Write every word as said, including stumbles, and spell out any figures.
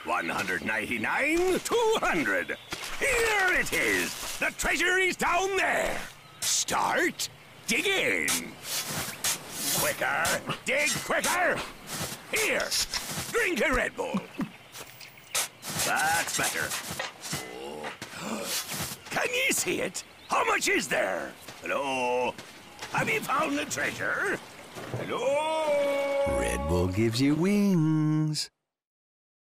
one hundred ninety-nine, two hundred. Here it is. The treasure is down there. Start digging. Quicker, dig quicker. Here, drink a Red Bull. That's better. Oh. Can you see it? How much is there? Hello? Have you found the treasure? Hello? Red Bull gives you wings.